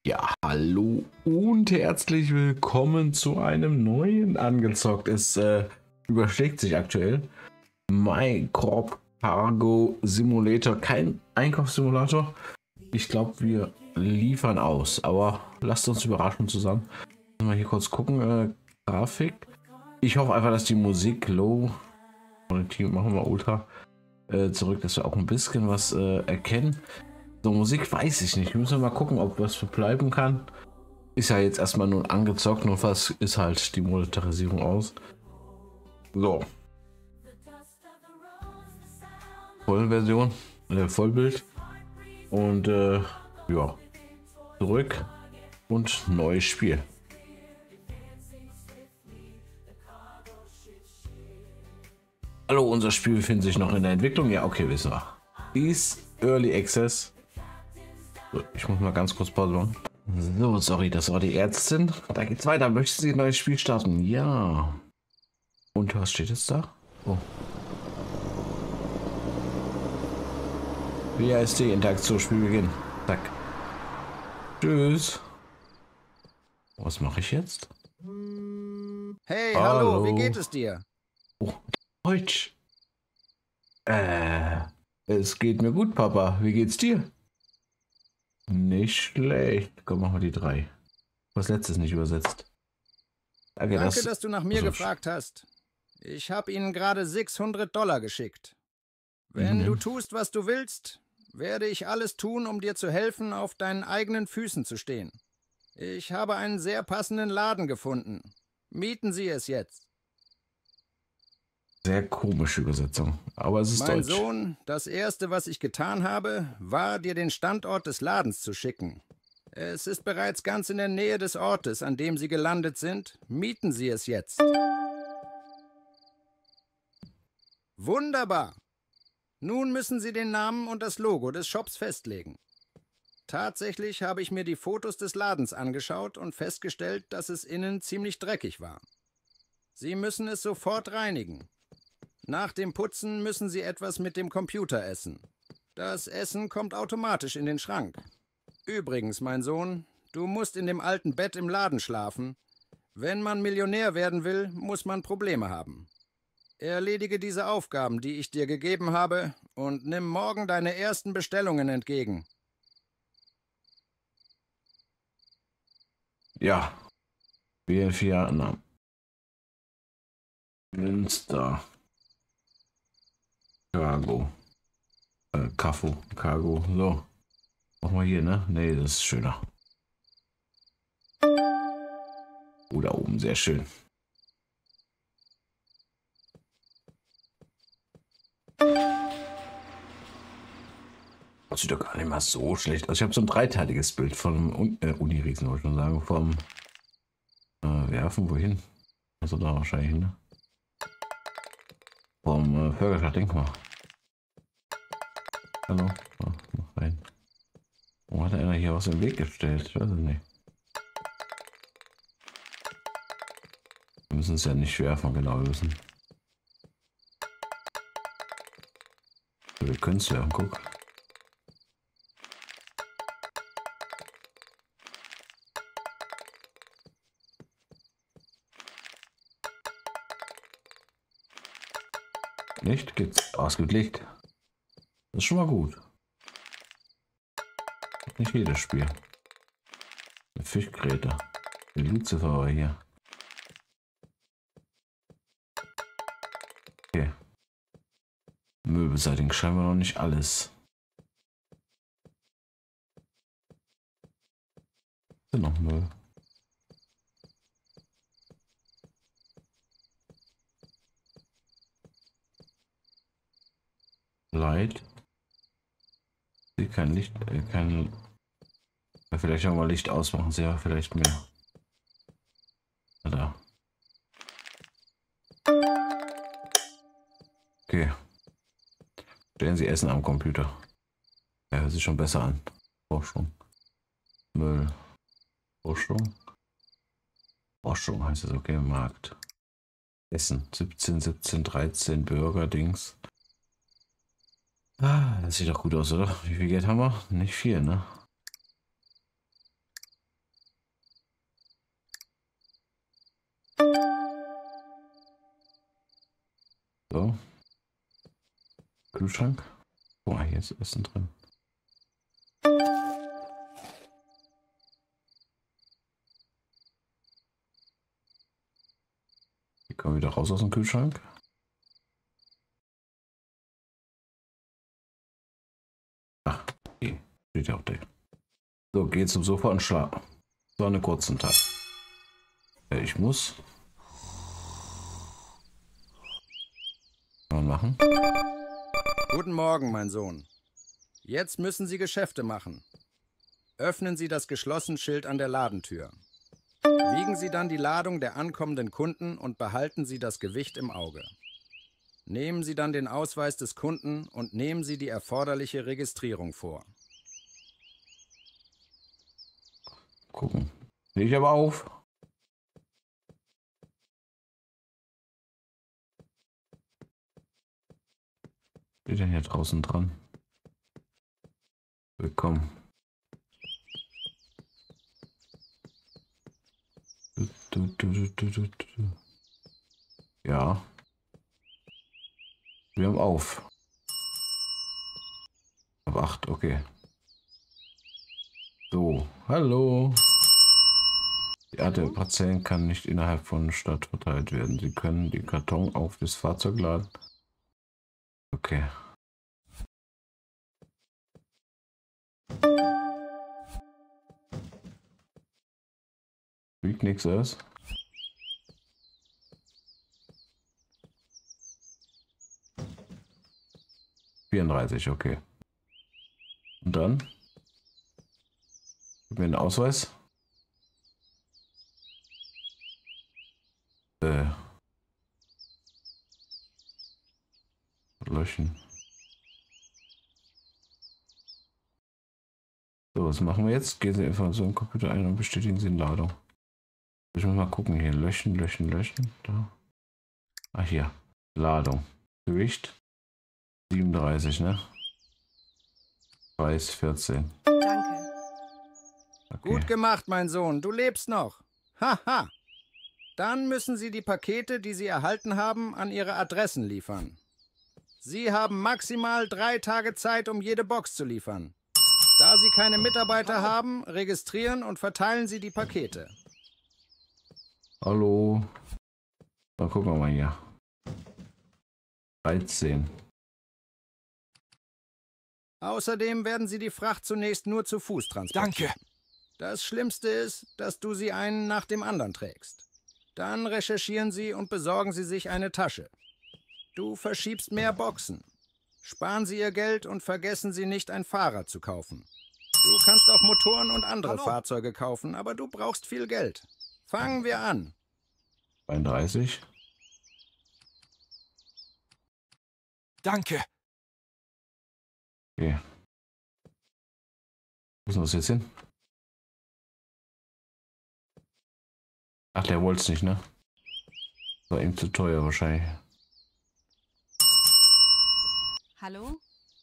Ja, hallo und herzlich willkommen zu einem neuen Angezockt. Es überschlägt sich aktuell. Minecraft Cargo Simulator, kein Einkaufssimulator. Ich glaube, wir liefern aus, aber lasst uns überraschen zusammen. Mal hier kurz gucken. Grafik. Ich hoffe einfach, dass die Musik low und hier machen wir Ultra zurück, dass wir auch ein bisschen was erkennen. So, Musik weiß ich nicht. Wir müssen mal gucken, ob was verbleiben kann. Ist ja jetzt erstmal nur angezockt, nur was ist halt die Monetarisierung aus. So. Vollversion, Vollbild. Und ja. Zurück und neues Spiel. Hallo, unser Spiel befindet sich noch in der Entwicklung. Ja, okay, wissen wir. Ist Early Access. So, ich muss mal ganz kurz Pause machen. So, sorry, das war die Ärztin. Da geht's weiter. Möchten Sie ein neues Spiel starten? Ja. Und was steht jetzt da? Oh. WASD, Interaktion, Spielbeginn. Zack. Tschüss. Was mache ich jetzt? Hey, hallo, wie geht es dir? Oh, Deutsch. Es geht mir gut, Papa. Wie geht's dir? Nicht schlecht. Komm, machen wir die 3. Was letztes nicht übersetzt. Danke, dass du nach mir gefragt hast. Ich habe Ihnen gerade $600 geschickt. Wenn du tust, was du willst, werde ich alles tun, um dir zu helfen, auf deinen eigenen Füßen zu stehen. Ich habe einen sehr passenden Laden gefunden. Mieten Sie es jetzt. Sehr komische Übersetzung, aber es ist Mein Deutsch. Sohn, das Erste, was ich getan habe, war, dir den Standort des Ladens zu schicken. Es ist bereits ganz in der Nähe des Ortes, an dem Sie gelandet sind. Mieten Sie es jetzt. Wunderbar. Nun müssen Sie den Namen und das Logo des Shops festlegen. Tatsächlich habe ich mir die Fotos des Ladens angeschaut und festgestellt, dass es innen ziemlich dreckig war. Sie müssen es sofort reinigen. Nach dem Putzen müssen Sie etwas mit dem Computer essen. Das Essen kommt automatisch in den Schrank. Übrigens, mein Sohn, du musst in dem alten Bett im Laden schlafen. Wenn man Millionär werden will, muss man Probleme haben. Erledige diese Aufgaben, die ich dir gegeben habe, und nimm morgen deine ersten Bestellungen entgegen. Ja. BL4 Namen. Münster. Cargo. Cargo. So. Machen wir hier, ne? Ne, das ist schöner. Oh, da oben, sehr schön. Das sieht doch gar nicht mal so schlecht aus. Ich habe so ein dreiteiliges Bild vom Uniriesen, wollte ich schon sagen, vom Werfen, wohin? Also da wahrscheinlich, ne? Vom Förgerschacht, denk mal. Hallo? Oh, noch rein. Wo hat einer hier was im Weg gestellt? Ich weiß es nicht. Wir müssen es ja nicht werfen, genau, wir müssen. Wir können es werfen, guck. Nicht? Geht's? Oh, es gibt Licht. Das ist schon mal gut. Nicht jedes Spiel. Eine Fischgräte. Die Lucifer war hier. Okay. Möbelseitig scheinbar noch nicht alles. Sind noch Möbel. Light. Sie kein Licht, kein. Vielleicht auch mal Licht ausmachen, sie ja vielleicht mehr. Da. Okay. Stellen Sie Essen am Computer. Ja, hört sich schon besser an. Forschung. Müll. Forschung. Forschung heißt es, okay, Markt. Essen. 17, 13 Burger-Dings. Ah, das sieht doch gut aus, oder? Wie viel Geld haben wir? Nicht viel, ne? Kühlschrank. Boah, hier ist Essen drin. Hier kommen wir wieder raus aus dem Kühlschrank. Ach, okay. Steht ja auch da. So, geh zum Sofa und schlaf. So einen kurzen Tag. Ich muss. Kann man machen. Guten Morgen, mein Sohn. Jetzt müssen Sie Geschäfte machen. Öffnen Sie das Geschlossen-Schild an der Ladentür. Wiegen Sie dann die Ladung der ankommenden Kunden und behalten Sie das Gewicht im Auge. Nehmen Sie dann den Ausweis des Kunden und nehmen Sie die erforderliche Registrierung vor. Gucken. Sehe ich aber auf. Steht denn hier draußen dran? Willkommen. Ja. Wir haben auf. Ab 8, okay. So, hallo. Die Art der Parzellen kann nicht innerhalb von Stadt verteilt werden. Sie können die Karton auf das Fahrzeug laden. Okay. Wiegt nichts aus. $34, okay. Und dann? Gib mir einen Ausweis. Löschen. So, was machen wir jetzt? Gehen Sie Informationen im Computer ein und bestätigen Sie die Ladung. Ich muss mal gucken hier. Löschen, löschen, löschen. Da. Ah, hier. Ladung. Gewicht 37, ne? Preis 14. Danke. Okay. Gut gemacht, mein Sohn. Du lebst noch. Haha. Dann müssen Sie die Pakete, die Sie erhalten haben, an Ihre Adressen liefern. Sie haben maximal 3 Tage Zeit, um jede Box zu liefern. Da Sie keine Mitarbeiter haben, registrieren und verteilen Sie die Pakete. Hallo. Dann gucken wir mal hier. 13. Außerdem werden Sie die Fracht zunächst nur zu Fuß transportieren. Danke. Das Schlimmste ist, dass du sie einen nach dem anderen trägst. Dann recherchieren Sie und besorgen Sie sich eine Tasche. Du verschiebst mehr Boxen. Sparen Sie Ihr Geld und vergessen Sie nicht, ein Fahrrad zu kaufen. Du kannst auch Motoren und andere Fahrzeuge kaufen, aber du brauchst viel Geld. Fangen wir an. 32. Danke. Okay. Wo ist das jetzt hin? Ach, der wollte es nicht, ne? War ihm zu teuer wahrscheinlich. Hallo?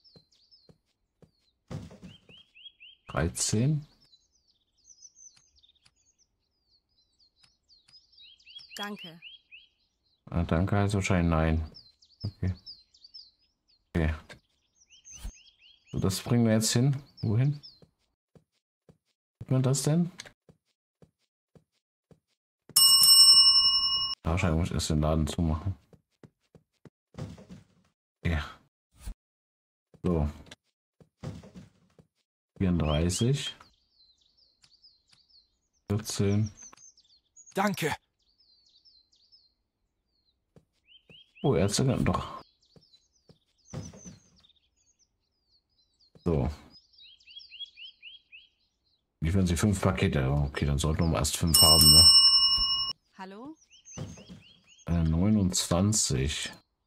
13. Danke. Ah, danke heißt wahrscheinlich nein. Okay. Okay. So, das bringen wir jetzt hin. Wohin? Sieht man das denn? Wahrscheinlich muss ich erst den Laden zumachen. Ja. So. 34. 14. Danke. Oh, Ärzte dann doch. So. Liefern Sie 5 Pakete. Okay, dann sollten wir erst 5 haben, ne? Hallo? 29.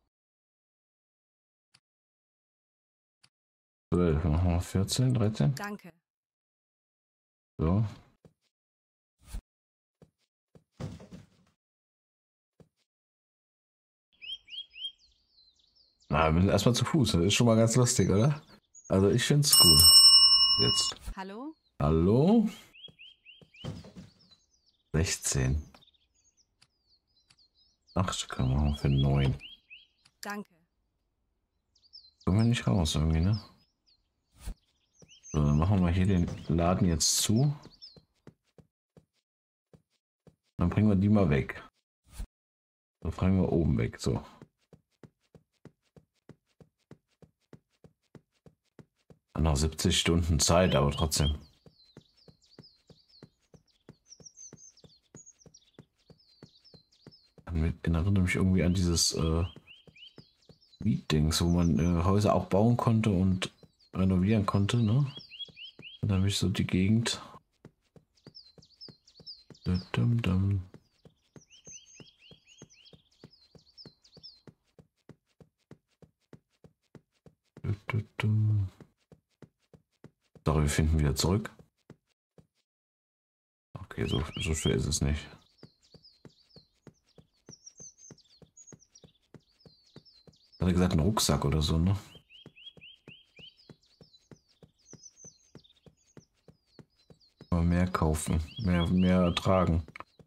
12. Machen wir 14, 13. Danke. So. Na, wir müssen erstmal zu Fuß. Das ist schon mal ganz lustig, oder? Also ich finde es cool. Jetzt. Hallo? Hallo? 16. 8 können wir machen für 9. Danke. Kommen wir nicht raus irgendwie, ne? So, dann machen wir hier den Laden jetzt zu. Dann bringen wir die mal weg. Dann bringen wir oben weg, so. Noch 70 Stunden Zeit, aber trotzdem. Erinnere mich irgendwie an dieses Mietdings, wo man Häuser auch bauen konnte und renovieren konnte, ne? Und dann habe ich so die Gegend. Dum, dum. So, wir finden wieder zurück. Okay, so schwer ist es nicht. Hat er gesagt, ein Rucksack oder so, ne? Mal mehr kaufen, mehr tragen.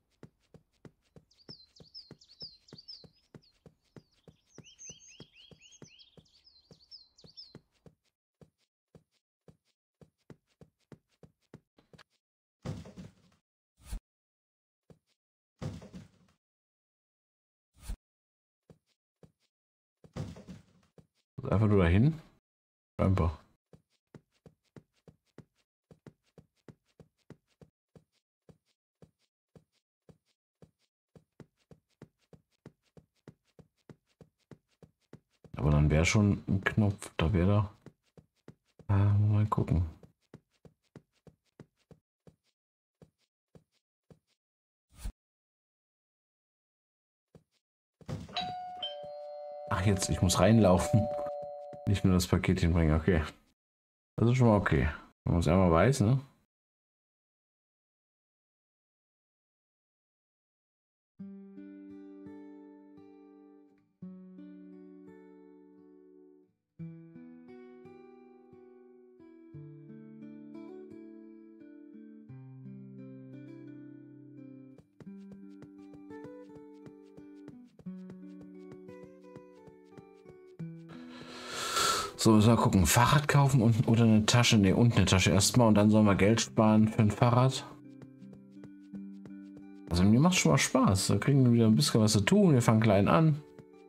Einfach nur dahin. Einfach. Aber dann wäre schon ein Knopf, da wäre da. Mal gucken. Ach jetzt, ich muss reinlaufen. Nicht nur das Paket hinbringen, okay. Das ist schon mal okay. Wenn man es einmal weiß, ne? So, müssen wir gucken. Fahrrad kaufen oder eine Tasche? Ne, und eine Tasche erstmal und dann sollen wir Geld sparen für ein Fahrrad. Also mir macht schon mal Spaß. Da kriegen wir wieder ein bisschen was zu tun. Wir fangen klein an.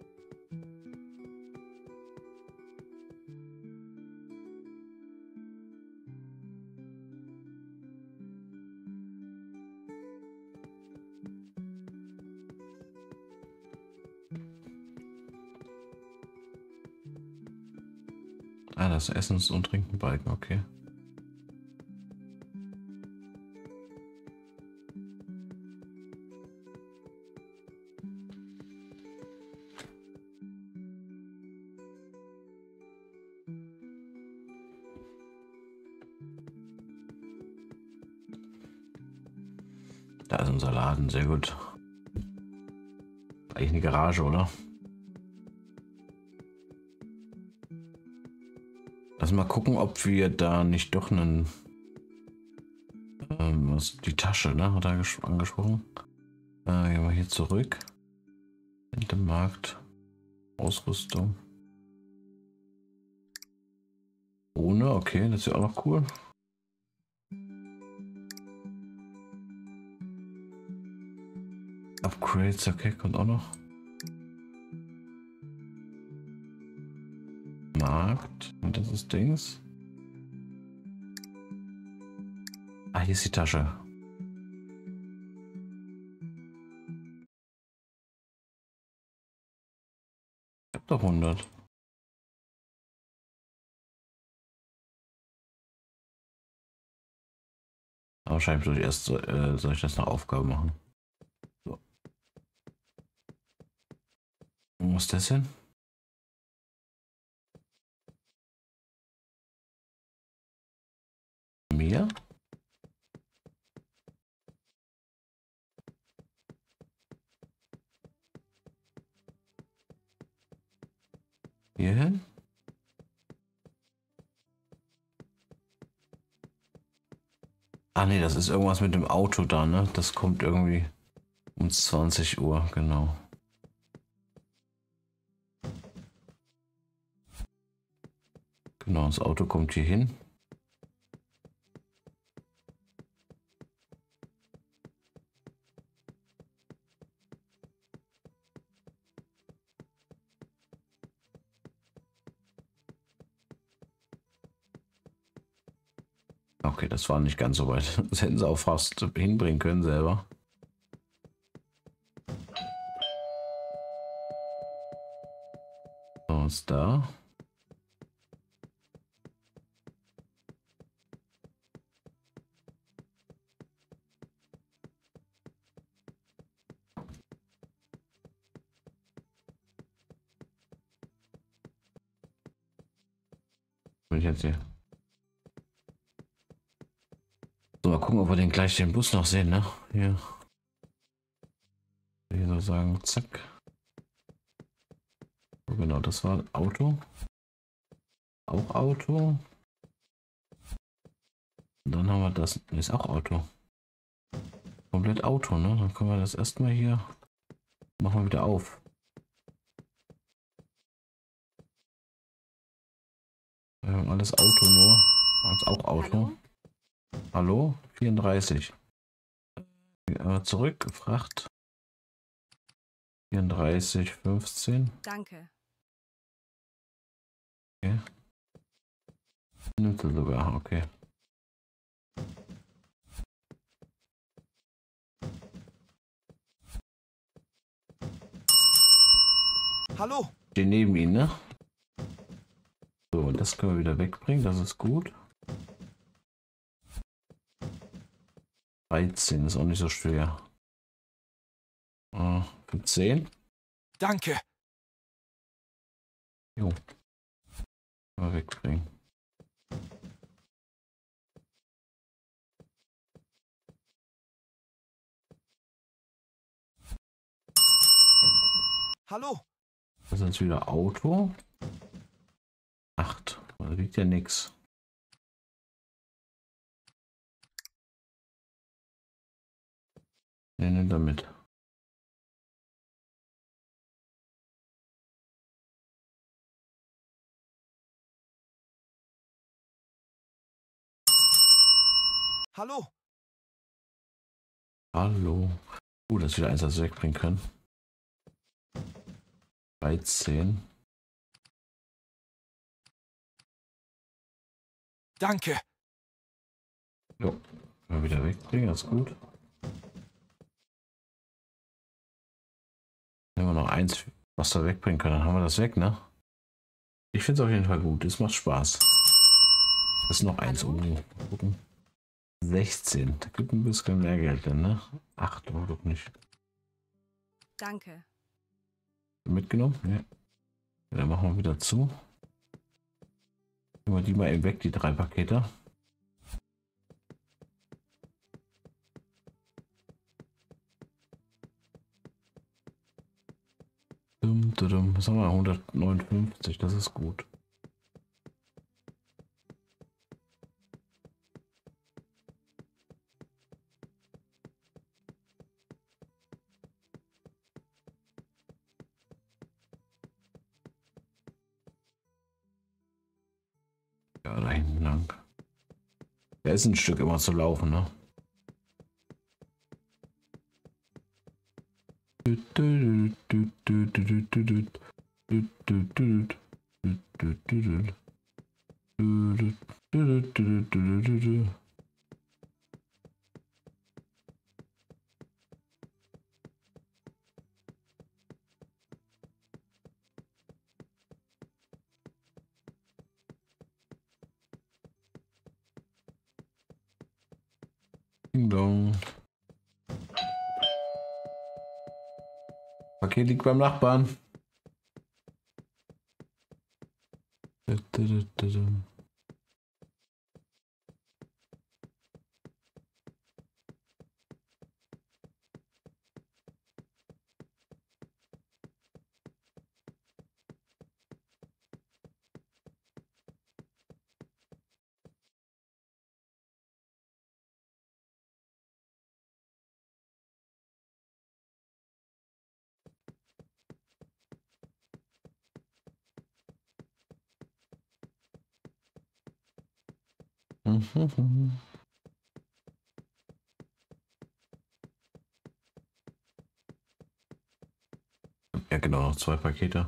Ah, das Essens- und Trinkenbalken, okay. Da ist unser Laden, sehr gut. Eigentlich eine Garage, oder? Lass mal gucken, ob wir da nicht doch einen... die Tasche, ne? Hat er angesprochen. Gehen wir hier zurück. In dem Markt. Ausrüstung. Ohne, okay, das ist ja auch noch cool. Upgrades, okay, kommt auch noch. Markt. Und das ist Dings. Ah, hier ist die Tasche. Ich hab doch 100. Aber wahrscheinlich soll ich das nach Aufgabe machen. So. Wo muss das hin? Mehr? Hier hin? Ah ne, das ist irgendwas mit dem Auto da, ne? Das kommt irgendwie um 20 Uhr, genau. Genau, das Auto kommt hier hin. Okay, das war nicht ganz so weit. Das hätten sie auch fast hinbringen können selber. So, ist da. Bin ich jetzt hier? So, mal gucken, ob wir den gleich den Bus noch sehen, ne? Hier. Hier so sagen, zack. So, genau, das war Auto. Auch Auto. Und dann haben wir das. Nee, ist auch Auto. Komplett Auto, ne? Dann können wir das erstmal hier. Machen wir wieder auf. Wir haben alles Auto nur. Alles auch Auto. Hallo? Hallo? 34. Zurück, Fracht. 34, 15. Danke. Okay. Nimmt er sogar, okay. Hallo. Den neben ihn, ne? So, das können wir wieder wegbringen, das ist gut. 13 ist auch nicht so schwer. Für 10. Danke. Jo. Mal wegbringen. Hallo. Das ist jetzt wieder Auto. 8. Da liegt ja nichts. Ne, nimm damit. Hallo. Hallo. Dass wir eins das wegbringen können. 13. Danke. Jo. Mal wieder wegbringen, das ist gut. Wenn wir noch eins, was wir wegbringen können, dann haben wir das weg, ne? Ich finde es auf jeden Fall gut. Es macht Spaß. Das ist noch eins. Hallo? Mal gucken. 16. Da gibt ein bisschen mehr Geld, denn, ne? 8 Euro nicht. Danke. Mitgenommen? Ja. Ja, dann machen wir wieder zu. Nehmen wir die mal eben weg, die 3 Pakete. Was haben wir? 159, das ist gut. Ja, da hinten lang. Da ist ein Stück immer zu laufen, ne? Ding dong. Paket liegt beim Nachbarn. Ja, genau, noch 2 Pakete.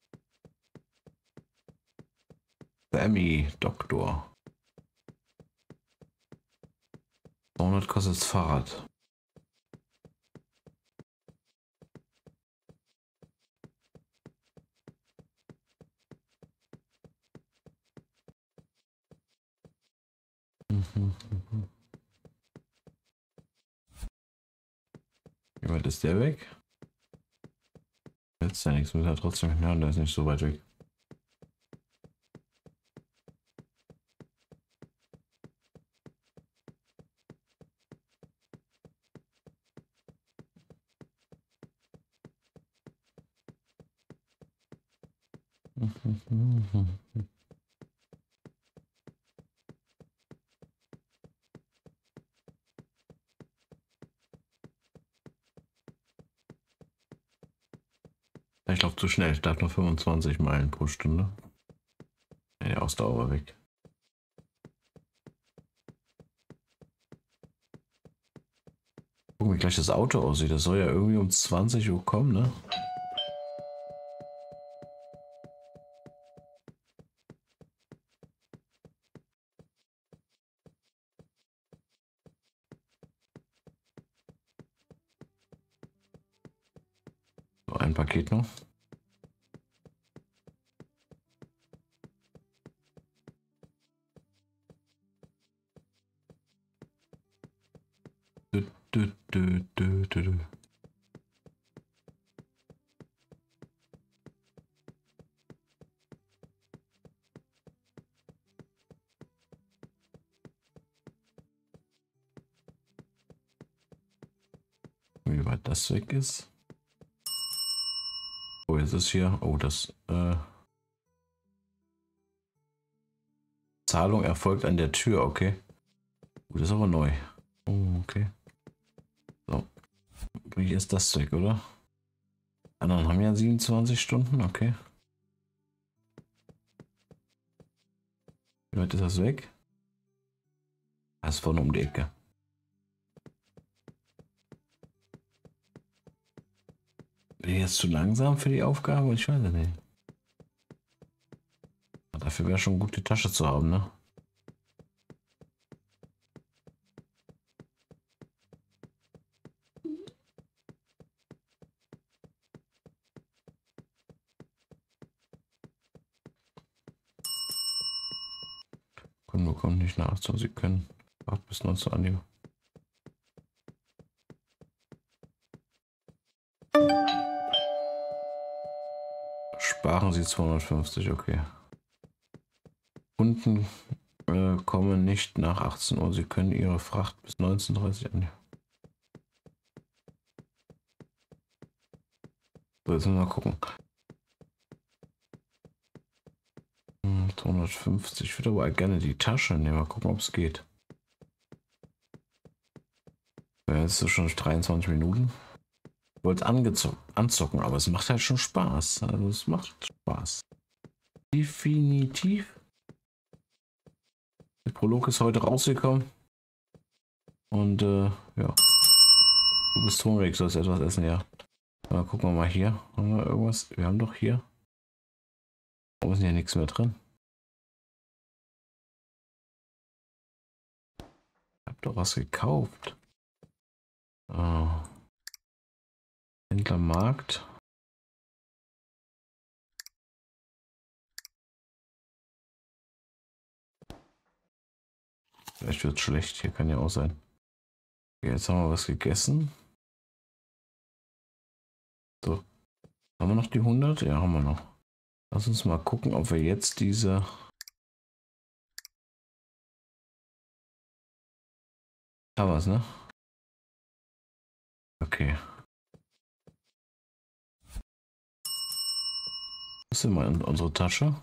Sammy, Doktor. 200 kostet das Fahrrad. Wie weit ist der weg? Jetzt ist ja nichts, muss ja trotzdem. Ja, der ist nicht so weit weg. Ich laufe zu schnell, ich darf nur 25 Meilen pro Stunde. Ja, die Ausdauer war weg. Gucken, wie gleich das Auto aussieht. Das soll ja irgendwie um 20 Uhr kommen, ne? So, ein Paket noch. Du. Wie weit das weg ist. Oh, jetzt ist hier. Oh, das. Zahlung erfolgt an der Tür, okay. Das ist aber neu. Oh, okay. So. Wie ist das weg, oder? Anderen haben ja 27 Stunden, okay. Wie weit ist das weg? Das ist vorne um die Ecke. Bin ich jetzt zu langsam für die Aufgabe? Ich weiß es nicht. Dafür wäre schon gut, die Tasche zu haben, ne? Kunden bekommen nicht nach 18 Uhr, sie können 8 bis 19 Uhr annehmen. Sparen Sie 250, okay. Kunden kommen nicht nach 18 Uhr, sie können ihre Fracht bis 19:30 Uhr annehmen. So, jetzt müssen wir mal gucken. 250, ich würde aber gerne die Tasche nehmen, mal gucken, ob es geht. Ja, jetzt ist es schon 23 Minuten. Ich wollte es anzocken, aber es macht halt schon Spaß. Also es macht Spaß. Definitiv. Der Prolog ist heute rausgekommen. Und ja. Du bist hungrig, sollst etwas essen, ja. Aber gucken wir mal hier. Haben wir irgendwas? Wir haben doch hier. Warum ist denn hier nichts mehr drin? Ich hab doch was gekauft. Oh. Händlermarkt. Vielleicht wird es schlecht. Hier kann ja auch sein. Okay, jetzt haben wir was gegessen. So. Haben wir noch die 100? Ja, haben wir noch. Lass uns mal gucken, ob wir jetzt diese... Da was, ne? Okay. Was ist denn mal in unsere Tasche?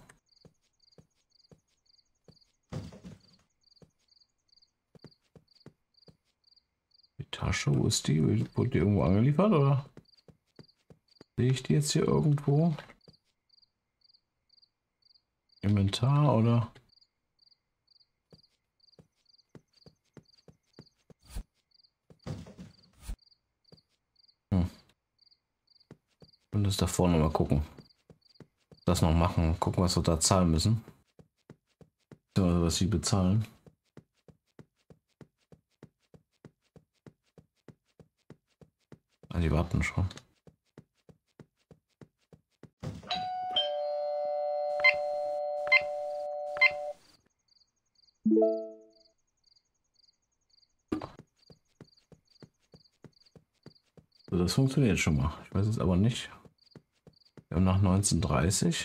Die Tasche, wo ist die? Wurde die irgendwo angeliefert, oder? Sehe ich die jetzt hier irgendwo? Inventar, oder? Und das da vorne mal gucken. Das noch machen. Gucken, was wir da zahlen müssen. Oder was sie bezahlen. Ah, die warten schon. So, das funktioniert schon mal. Ich weiß es aber nicht. Wir haben nach 19:30.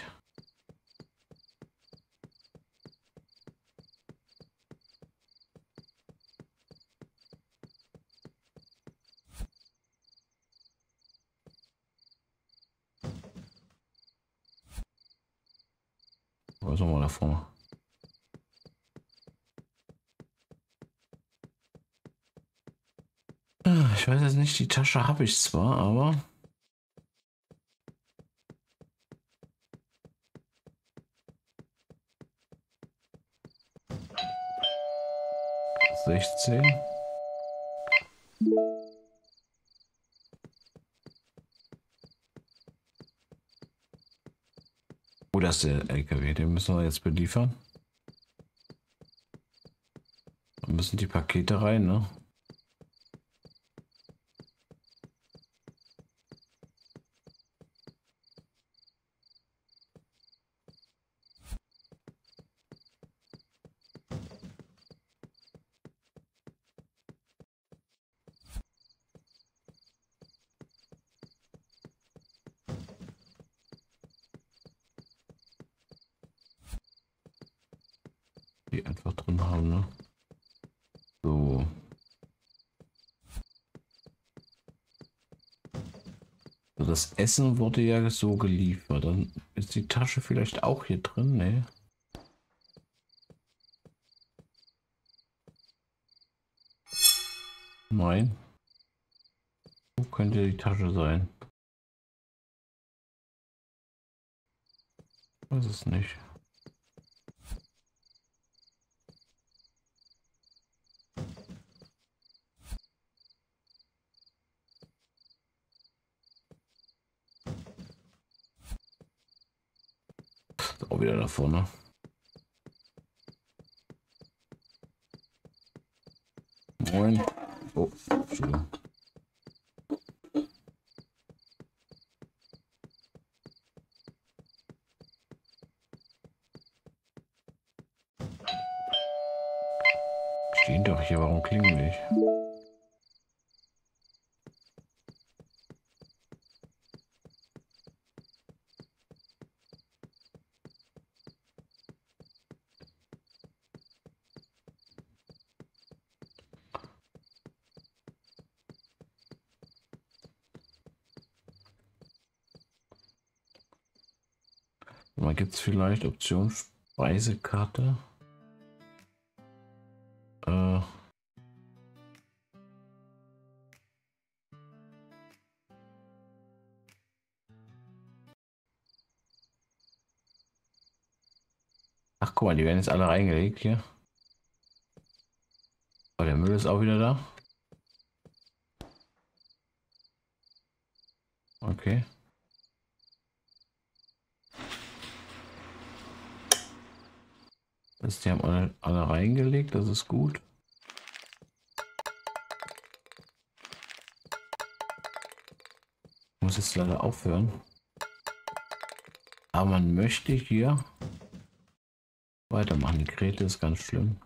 Was haben wir da vorne? Ich weiß jetzt nicht, die Tasche habe ich zwar, aber 16. Oh, das ist der LKW, den müssen wir jetzt beliefern. Da müssen die Pakete rein, ne? Die einfach drin haben, ne? So. So, das Essen wurde ja so geliefert. Dann ist die Tasche vielleicht auch hier drin, ne? Nein. Wo könnte die Tasche sein? Weiß es nicht. Ist auch wieder da vorne. Moin. Oh, Entschuldigung. Stehen doch hier, warum klingel ich? Mal gibt es vielleicht Option Speisekarte. Ach guck mal, die werden jetzt alle reingelegt hier. Oh, der Müll ist auch wieder da. Okay. Die haben alle reingelegt, das ist gut. Ich muss jetzt leider aufhören. Aber man möchte hier weitermachen. Die Geräte ist ganz schlimm.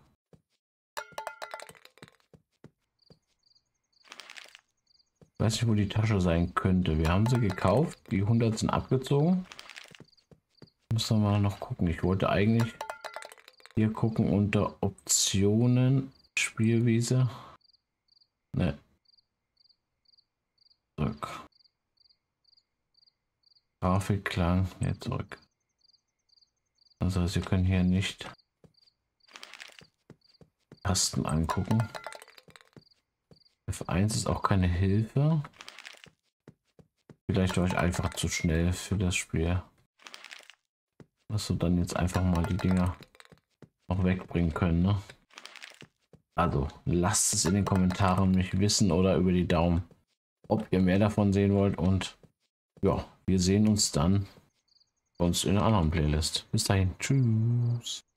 Ich weiß nicht, wo die Tasche sein könnte. Wir haben sie gekauft. Die 100 sind abgezogen. Müssen wir mal noch gucken. Ich wollte eigentlich hier gucken unter Optionen, Spielwiese. Ne. Zurück. Grafik, Klang, ne, zurück. Also Sie können hier nicht Tasten angucken. F1 ist auch keine Hilfe. Vielleicht war ich einfach zu schnell für das Spiel. Dass du dann jetzt einfach mal die Dinger noch wegbringen können, ne? Also lasst es in den Kommentaren mich wissen oder über die Daumen, ob ihr mehr davon sehen wollt. Und ja, wir sehen uns dann bei uns in einer anderen Playlist. Bis dahin. Tschüss.